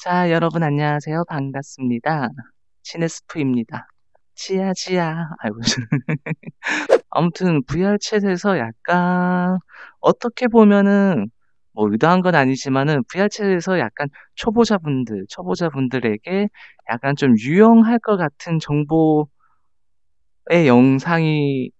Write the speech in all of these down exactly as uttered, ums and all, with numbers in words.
자, 여러분 안녕하세요. 반갑습니다. 치네스프입니다. 치아, 치아. 아이고. 아무튼 브이알 챗에서 약간 어떻게 보면은 뭐 의도한 건 아니지만은 브이알 챗에서 약간 초보자분들, 초보자분들에게 약간 좀 유용할 것 같은 정보의 영상이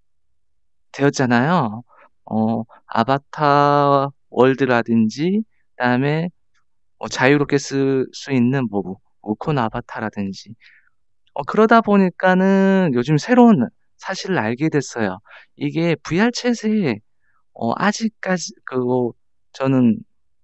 되었잖아요. 어, 아바타 월드라든지, 그다음에 뭐 자유롭게 쓸 수 있는 뭐 모콘 아바타라든지. 어 그러다 보니까는 요즘 새로운 사실을 알게 됐어요. 이게 브이알 챗에 어 아직까지 그 저는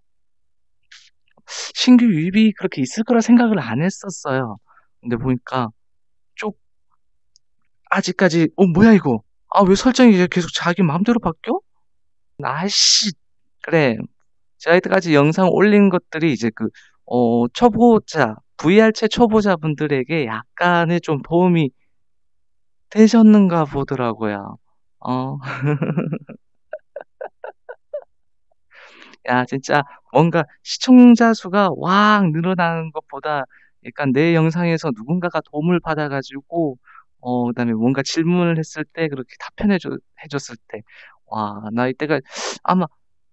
신규 유입이 그렇게 있을 거라 생각을 안 했었어요. 근데 보니까 쪽 아직까지 '어 뭐야 이거? 아 왜 설정이 이제 계속 자기 마음대로 바뀌어?' 아이씨. 그래. 제가 이때까지 영상 올린 것들이 이제 그 어 초보자 브이알 챗 초보자분들에게 약간의 좀 도움이 되셨는가 보더라고요. 어. 야 진짜 뭔가 시청자 수가 확 늘어나는 것보다 약간 내 영상에서 누군가가 도움을 받아 가지고 어 그다음에 뭔가 질문을 했을 때 그렇게 답변해 줘 해 줬을 때 와 나 이때가 아마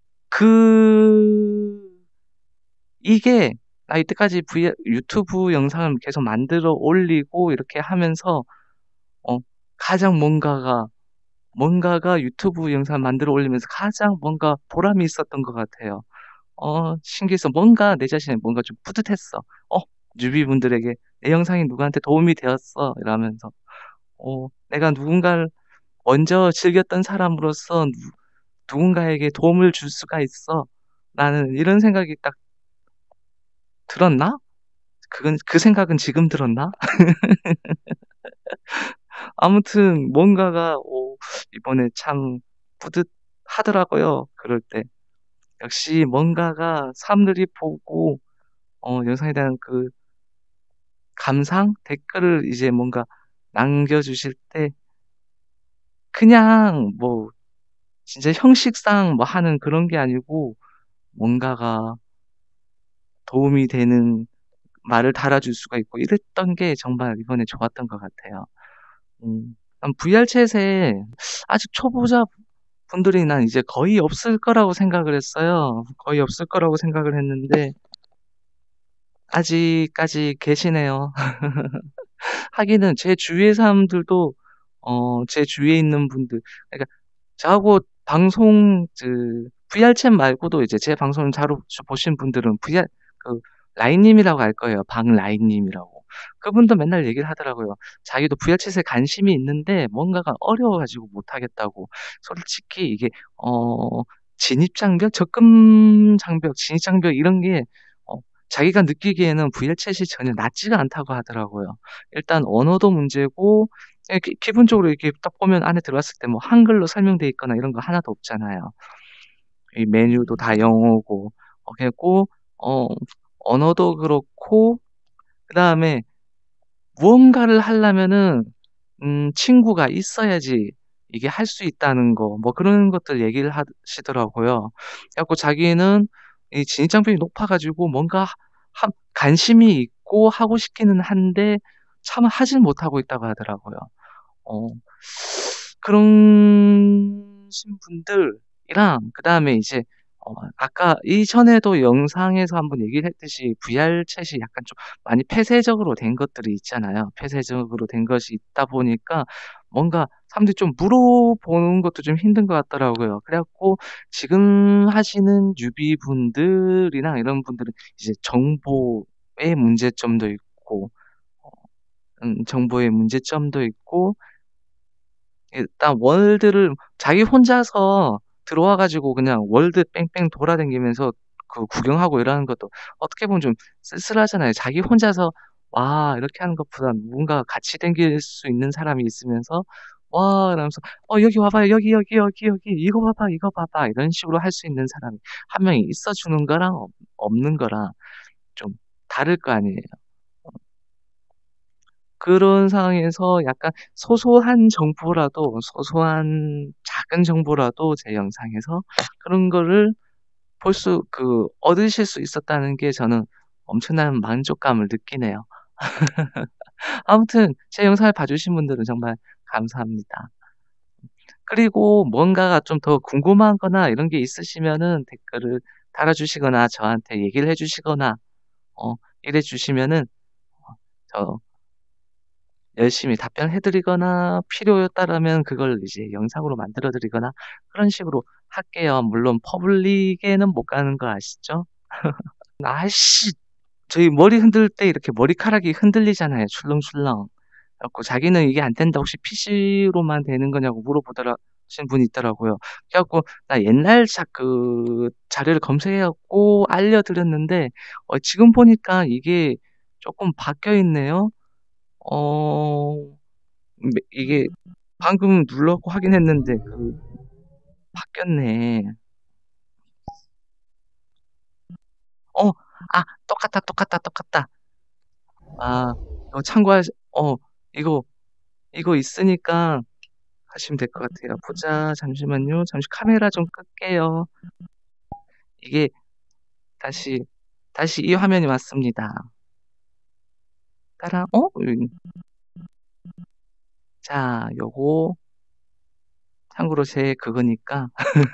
그 이게 나 이때까지 브이알 유튜브 영상을 계속 만들어 올리고 이렇게 하면서 어 가장 뭔가가 뭔가가 유튜브 영상을 만들어 올리면서 가장 뭔가 보람이 있었던 것 같아요. 어 신기해서 뭔가 내 자신이 뭔가 좀 뿌듯했어. '어 뉴비분들에게 내 영상이 누구한테 도움이 되었어.' 이러면서. 어 '내가 누군가를 먼저 즐겼던 사람으로서 누 누군가에게 도움을 줄 수가 있어.'라는 이런 생각이 딱 들었나? 그건 그 생각은 지금 들었나? 아무튼 뭔가가 어 이번에 참 뿌듯하더라고요 그럴 때. 역시 뭔가가 사람들이 보고 어 영상에 대한 그 감상? 댓글을 이제 뭔가 남겨 주실 때 그냥 뭐 진짜 형식상 뭐 하는 그런 게 아니고 뭔가가 도움이 되는 말을 달아줄 수가 있고 이랬던 게 정말 이번에 좋았던 것 같아요. 음. 난 브이알 챗에 아직 초보자 분들이 난 이제 거의 없을 거라고 생각을 했어요. 거의 없을 거라고 생각을 했는데 아직까지 계시네요. 하기는 제 주위의 사람들도 어 제 주위에 있는 분들 그러니까 저하고 방송 그 브이알 챗 말고도 이제 제 방송을 자주 보신 분들은 브이알 그 라인 님이라고 알 거예요. 박라인 님이라고. 그분도 맨날 얘기를 하더라고요. 자기도 브이알 챗에 관심이 있는데 뭔가가 어려워 가지고 못 하겠다고. 솔직히 이게 어 진입 장벽, 접근 장벽, 진입 장벽 이런 게 어 자기가 느끼기에는 브이알 챗이 전혀 낮지가 않다고 하더라고요. 일단 언어도 문제고 예 기 기본적으로 이렇게 딱 보면 안에 들어갔을 때 뭐 한글로 설명돼 있거나 이런 거 하나도 없잖아요. 이 메뉴도 다 영어고 어 그래 갖고 어 언어도 그렇고 그다음에 무언가를 하려면은 음 친구가 있어야지 이게 할 수 있다는 거 뭐 그런 것들 얘기를 하시더라고요. 그래 갖고 자기는 이 진입 장벽이 높아 가지고 뭔가 하 관심이 있고 하고 싶기는 한데 참 하질 못하고 있다고 하더라고요. 어 그러신 분들이랑 그다음에 이제 어 아까 이전에도 영상에서 한번 얘기를 했듯이 브이알 챗이 약간 좀 많이 폐쇄적으로 된 것들이 있잖아요. 폐쇄적으로 된 것이 있다 보니까 뭔가 사람들이 좀 물어보는 것도 좀 힘든 것 같더라고요. 그래 갖고 지금 하시는 뉴비분들이나 이런 분들은 이제 정보의 문제점도 있고 어 음 정보의 문제점도 있고 일단 월드를 자기 혼자서 들어와 가지고 그냥 월드 뺑뺑 돌아다니면서 그 구경하고 이러는 것도 어떻게 보면 좀 쓸쓸하잖아요. 자기 혼자서 와 이렇게 하는 것보다 누군가가 같이 다닐 수 있는 사람이 있으면서 와 이러면서 "어 여기 와 봐요. 여기, 여기, 여기, 여기. 이거 봐 봐, 이거 봐 봐." 이런 식으로 할 수 있는 사람이 한 명이 있어 주는 거랑 없 없는 거랑 좀 다를 거 아니에요. 어. 그런 상황에서 약간 소소한 정보라도 소소한 작은 정보라도 제 영상에서 그런 거를 볼 수 그 얻으실 수 있었다는 게 저는 엄청난 만족감을 느끼네요. 아무튼 제 영상을 봐주신 분들은 정말 감사합니다. 그리고 뭔가가 좀 더 궁금한 거나 이런 게 있으시면은 댓글을 달아주시거나 저한테 얘기를 해 주시거나 어 이래 주시면은 어 저 열심히 답변해 드리거나 필요였다라면 그걸 이제 영상으로 만들어 드리거나 그런 식으로 할게요. 물론 퍼블릭에는 못 가는 거 아시죠? 아이씨! 저희 머리 흔들 때 이렇게 머리카락이 흔들리잖아요 출렁출렁. 그래 갖고 자기는 "이게 안 된다. 혹시 피시로만 되는 거냐."고 물어보더라 신 분이 있더라고요. 그래 갖고 나 옛날 자 그 자료를 검색해 갖고 알려드렸는데 어 지금 보니까 이게 쪼끔 바뀌어 있네요. 어 네 이게 방금 눌렀고 확인했는데 그 바뀌었네. 어 아 똑같다, 똑같다, 똑같다. 아 이거 참고하시 어 이거, 이거 있으니까 하시면 될 것 같아요. 보자. 잠시만요. 잠시 카메라 좀 끌게요. 이게 다시, 다시 이 화면이 왔습니다. 따라 어? 음. 자 요거 참고로 제 그거니까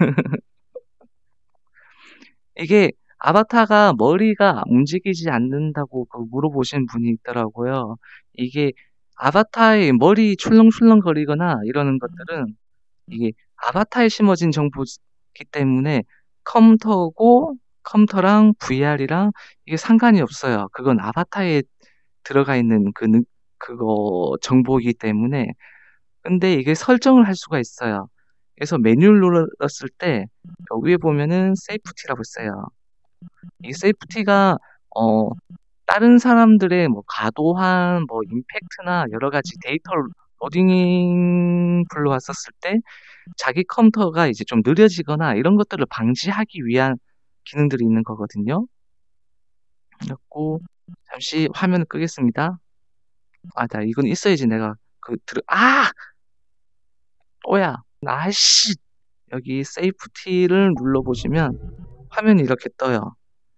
이게 아바타가 머리가 움직이지 않는다고 그 물어보신 분이 있더라고요. 이게 아바타의 머리 출렁출렁거리거나 이러는 것들은 이게 아바타에 심어진 정보지 기 때문에 컴퓨터고 컴퓨터랑 VR이랑 이게 상관이 없어요. 그건 아바타에 들어가 있는 그 능 그거 정보이기 때문에. 근데 이게 설정을 할 수가 있어요. 그래서 메뉴를 눌렀을 때 여 위에 보면은 세이프티라고 있어요. 이 세이프티가 어 다른 사람들의 뭐 과도한 뭐 임팩트나 여러 가지 데이터를 로딩 불러왔었을 때 자기 컴퓨터가 이제 좀 느려지거나 이런 것들을 방지하기 위한 기능들이 있는 거거든요. 그래 갖고 잠시 화면을 끄겠습니다. 아 나 이건 있어야지 내가 그 들어 아! 또야. 아이씨! 여기 세이프티를 눌러보시면 화면이 이렇게 떠요.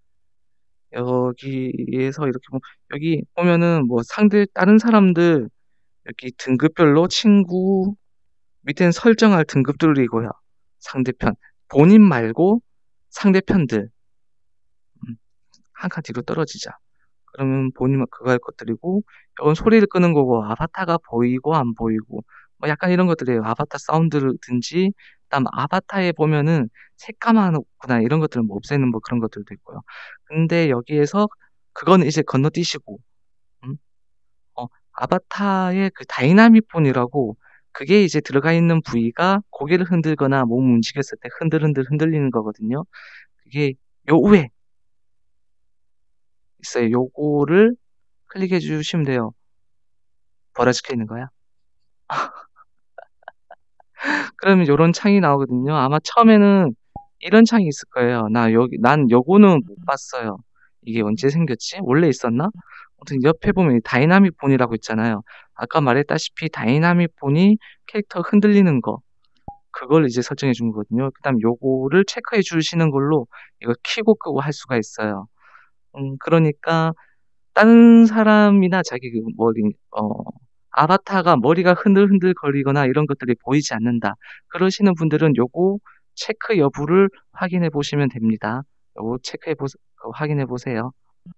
여기에서 이렇게 보 여기 보면은 뭐 상대 다른 사람들 여기 등급별로 친구 밑에는 설정할 등급들이고요. 상대편 본인 말고 상대편들. 음. 한 칸 뒤로 떨어지자. 그러면 본인만 그거 할 것들이고 요건 소리를 끄는 거고 아바타가 보이고 안 보이고 뭐 약간 이런 것들이에요. 아바타 사운드를 든지 그다음 아바타에 보면은 새까맣거나 이런 것들은 뭐 없애는 뭐 그런 것들도 있고요. 근데 여기에서 그거는 이제 건너뛰시고 음 어 아바타의 그 다이나믹 폰이라고 그게 이제 들어가 있는 부위가 고개를 흔들거나 몸을 움직였을 때 흔들흔들 흔들리는 거거든요. 그게 요 위에 있어요. 요거를 클릭해 주시면 돼요. 뭐라 적혀 있는 거야? 그러면 요런 창이 나오거든요. 아마 처음에는 이런 창이 있을 거예요. 나 여기 난 요거는 못 봤어요. 이게 언제 생겼지? 원래 있었나? 아무튼 옆에 보면 이 다이나믹 폰이라고 있잖아요. 아까 말했다시피 다이나믹 폰이 캐릭터 흔들리는 거 그걸 이제 설정해 준 거거든요. 그다음 요거를 체크해 주시는 걸로 이거 켜고 끄고 할 수가 있어요. 음 그러니까 다른 사람이나 자기 그 머리 어 아바타가 머리가 흔들흔들거리거나 이런 것들이 보이지 않는다. 그러시는 분들은 요거 체크 여부를 확인해 보시면 됩니다. 요거 체크해 보세 어 확인해 보세요.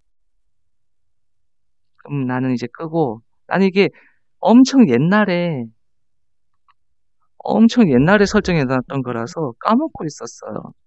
그럼 나는 이제 끄고 나는 이게 엄청 옛날에 엄청 옛날에 설정해 놨던 거라서 까먹고 있었어요.